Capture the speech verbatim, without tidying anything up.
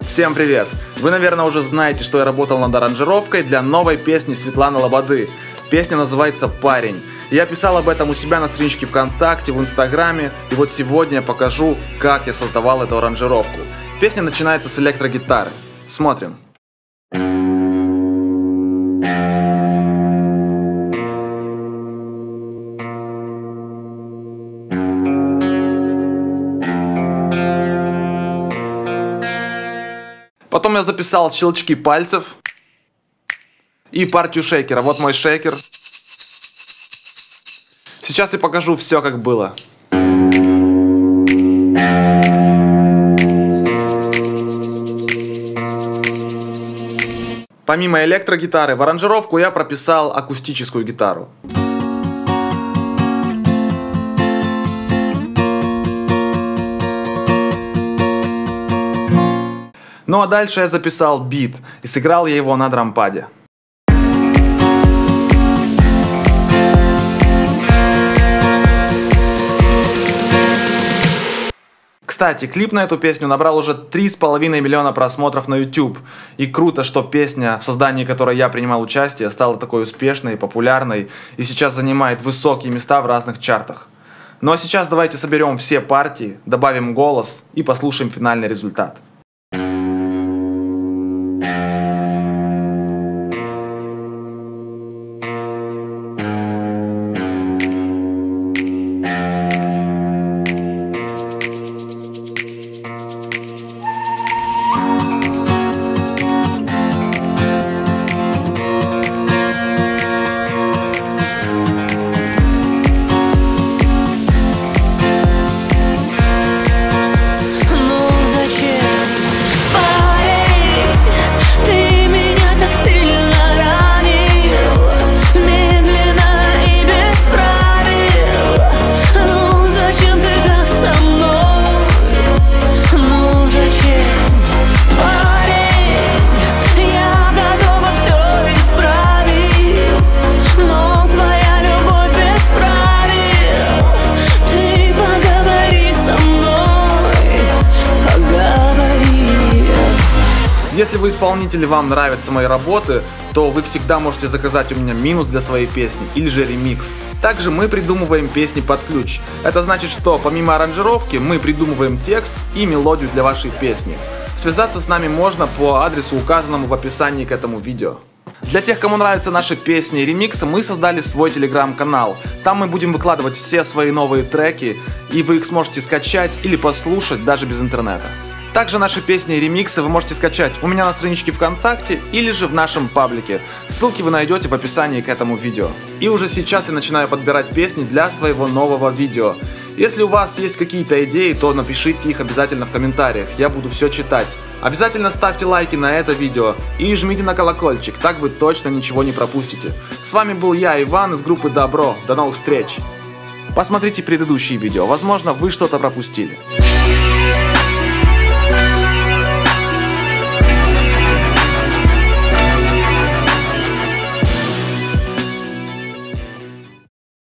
Всем привет! Вы, наверное, уже знаете, что я работал над аранжировкой для новой песни Светланы Лободы. Песня называется «Парень». Я писал об этом у себя на страничке ВКонтакте, в Инстаграме, и вот сегодня я покажу, как я создавал эту аранжировку. Песня начинается с электрогитары. Смотрим. Потом я записал щелчки пальцев и партию шейкера. Вот мой шейкер. Сейчас я покажу все, как было. Помимо электрогитары, в аранжировку я прописал акустическую гитару. Ну а дальше я записал бит и сыграл я его на дрампаде. Кстати, клип на эту песню набрал уже три с половиной миллиона просмотров на YouTube. И круто, что песня, в создании которой я принимал участие, стала такой успешной и популярной и сейчас занимает высокие места в разных чартах. Ну а сейчас давайте соберем все партии, добавим голос и послушаем финальный результат. Если вы исполнитель и вам нравятся мои работы, то вы всегда можете заказать у меня минус для своей песни или же ремикс. Также мы придумываем песни под ключ. Это значит, что помимо аранжировки мы придумываем текст и мелодию для вашей песни. Связаться с нами можно по адресу, указанному в описании к этому видео. Для тех, кому нравятся наши песни и ремиксы, мы создали свой телеграм-канал. Там мы будем выкладывать все свои новые треки, и вы их сможете скачать или послушать даже без интернета. Также наши песни и ремиксы вы можете скачать у меня на страничке ВКонтакте или же в нашем паблике. Ссылки вы найдете в описании к этому видео. И уже сейчас я начинаю подбирать песни для своего нового видео. Если у вас есть какие-то идеи, то напишите их обязательно в комментариях, я буду все читать. Обязательно ставьте лайки на это видео и жмите на колокольчик, так вы точно ничего не пропустите. С вами был я, Иван, из группы Добро. До новых встреч! Посмотрите предыдущие видео, возможно, вы что-то пропустили.